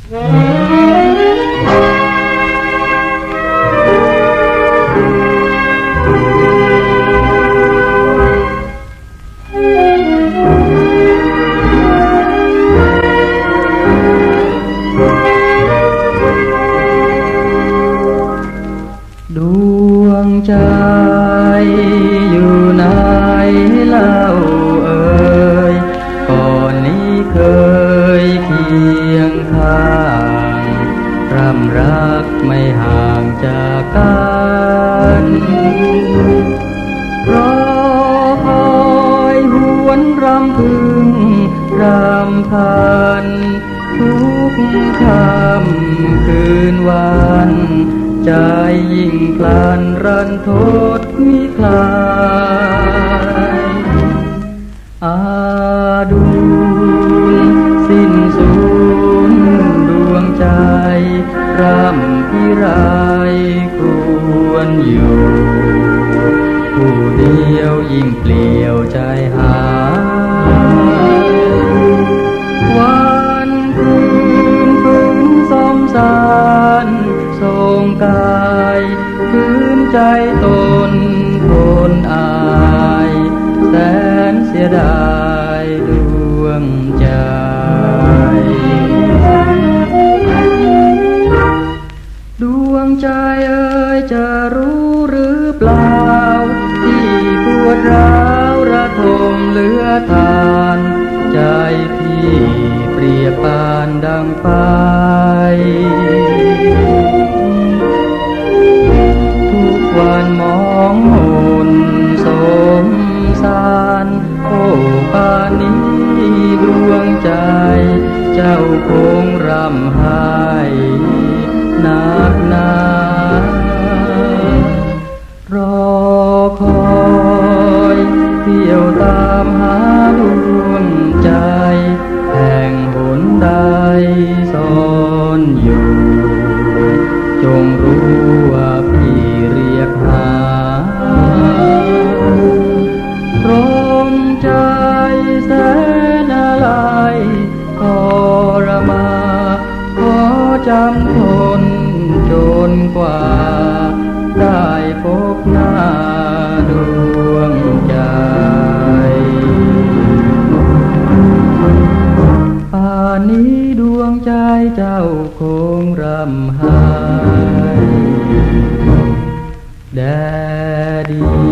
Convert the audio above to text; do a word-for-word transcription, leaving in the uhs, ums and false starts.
ดวงใจอยู่ไหนเล่าเอ่ยก่อนนี้เคยเคียงข้างรำรักไม่ห่างจากกันรอคอยหวนรำพึงรำพันทุกค่ำคืนวันใจยิ่งพลันรันทดมิคลายอาดูลสิ้นสูญดวงใจรำพิไรครวนอยู่ผู้เดียวยิ่งเปลี่ยวใจหายวันคืนฝืนซ่อมสารทรงกายคืนใจตนทนอายแสนเสียดายดวงใจดวงใจเอ่ยจะรู้หรือเปล่าที่ปวดร้าวระทมเหลือทานใจพี่เปรียบปานดังไฟทุกวันมองมนสมสารโอ้ปานนี้ดวงใจเจ้าคงรำไห้นักหนารอคอยเที่ยวตามหาดวงใจแห่งหนใดซ่อนอยู่จงรู้ว่าพี่เรียกหาพรมใจแสนอะไรทรมาขอจำทนจนกว่าได้พบหน้าดวงใจป่านนี้ดวงใจเจ้าคงรำไห้แดดี